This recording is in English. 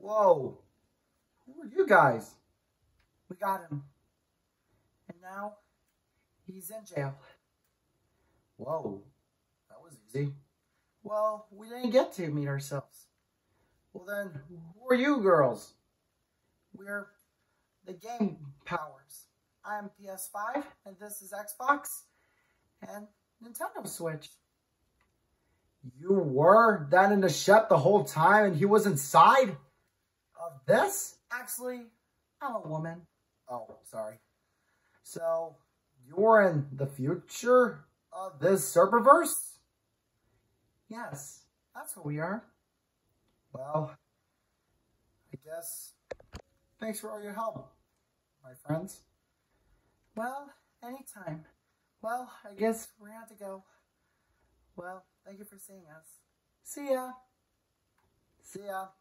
Whoa. Who are you guys? We got him. And now he's in jail. Whoa. That was easy. Well, we didn't get to meet ourselves. Well then, who are you girls? We're the Game Powers. I'm ps5 and this is Xbox and Nintendo Switch. You were that in the ship the whole time and he was inside of this? Actually, I'm a woman. Oh, sorry. So, you're in the future of this serververse? Yes, that's what we are. Well, I guess thanks for all your help, my friends. Well, anytime. Well, I guess we're gonna have to go. Well, thank you for seeing us. See ya. See ya.